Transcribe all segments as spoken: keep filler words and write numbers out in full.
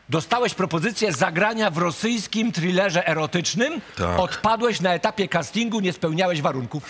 Dostałeś propozycję zagrania w rosyjskim thrillerze erotycznym. Tak. Odpadłeś na etapie castingu, nie spełniałeś warunków.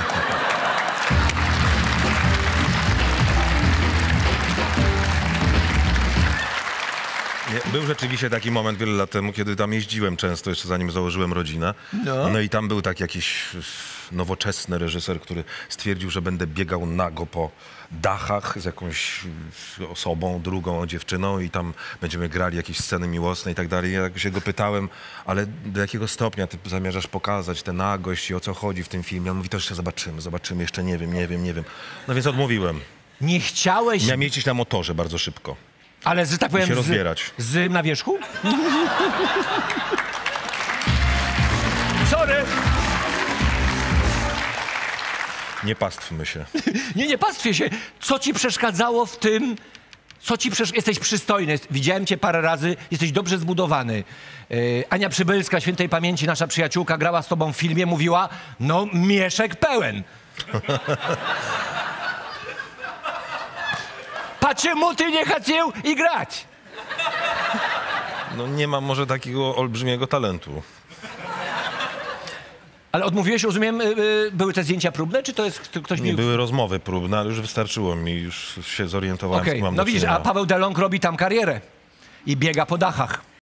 Nie, był rzeczywiście taki moment wiele lat temu, kiedy tam jeździłem często, jeszcze zanim założyłem rodzinę. No. No i tam był tak jakiś nowoczesny reżyser, który stwierdził, że będę biegał nago po dachach z jakąś osobą, drugą dziewczyną i tam będziemy grali jakieś sceny miłosne i tak dalej. Ja się go pytałem, ale do jakiego stopnia ty zamierzasz pokazać tę nagość i o co chodzi w tym filmie? On mówi, to jeszcze zobaczymy, zobaczymy, jeszcze nie wiem, nie wiem, nie wiem. No więc odmówiłem. Nie chciałeś... Miałem jeździć na motorze bardzo szybko. Ale, że tak powiem, się z, rozbierać. z na wierzchu? Sorry! Nie pastwmy się. Nie, nie pastwię się. Co ci przeszkadzało w tym, co ci przesz... Jesteś przystojny, widziałem cię parę razy, jesteś dobrze zbudowany. Yy, Ania Przybylska, świętej pamięci, nasza przyjaciółka, grała z tobą w filmie, mówiła, no mieszek pełen. A czemu ty nie chciał i grać? No nie mam może takiego olbrzymiego talentu. Ale odmówiłeś, rozumiem, yy, były te zdjęcia próbne, czy to jest ktoś... Nie mi... były rozmowy próbne, ale już wystarczyło mi, już się zorientowałem, Okej, z kim mam no do widzisz, czynienia. a Paweł Delong robi tam karierę i biega po dachach.